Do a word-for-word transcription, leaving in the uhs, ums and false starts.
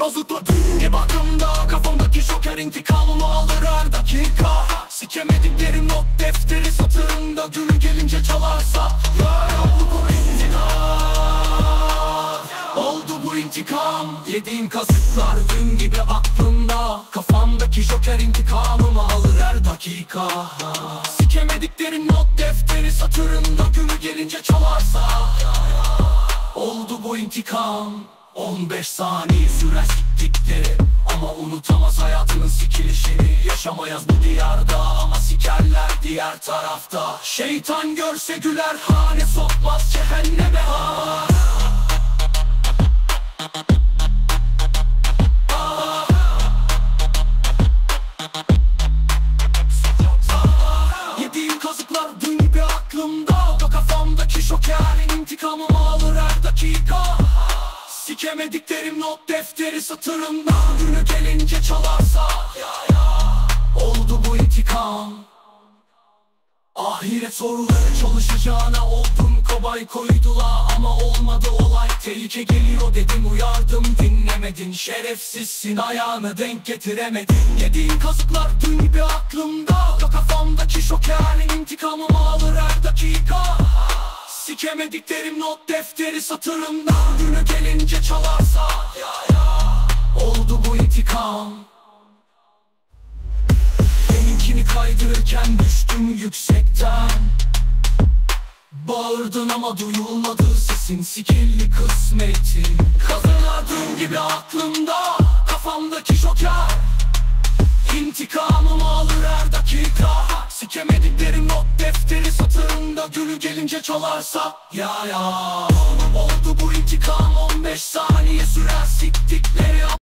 kazıkladım bir bakımda. Kafamdaki şoker intikamımı alır her dakika. Sikemediklerim not defteri satırında, günü gelince çalarsa oldu bu intikam. Oldu bu intikam. Yediğim kazıklar dün gibi aklımda. Kafamdaki şoker intikamımı alır her dakika. Sikemediklerim not defteri satırında, günü gelince çalarsa oldu bu intikam. On beş saniye sürer siktikleri, ama unutamaz hayatının sikilişini. Yaşamayız bu diyarda ama sikerler diğer tarafta. Şeytan görse güler, hane sokmaz cehenneme ha. Yediğim kazıklar dün gibi aklımda. Kafamdaki şoker intikamımı alır her dakika. Sikemediklerim not defteri satırımda, günü gelince çalarsa ya ya oldu bu intikam. Ahiret soruları çalışacağına oldum kobay koydular, ama olmadı olay. Tehlike geliyor dedim, uyardım dinlemedin. Şerefsizsin, ayağını denk getiremedin. Yediğin kazıklar dün gibi aklımda. Kafamdaki şoker intikamımı alır her dakika. Sikemediklerim not defteri satırımda, günü gelince çalarsa ya ya oldu bu intikam. Benimkini kaydırırken düştüm yüksekten. Bağırdın ama duyulmadı sesin, sikilli kısmetin. Kazılar dün gibi aklımda. Kafamdaki şoker intikamımı alır her dakika. Sikemediklerim not defteri satırında, günü gelince çalarsa ya ya oldu bu intikam. On beş saniye sürer siktikleri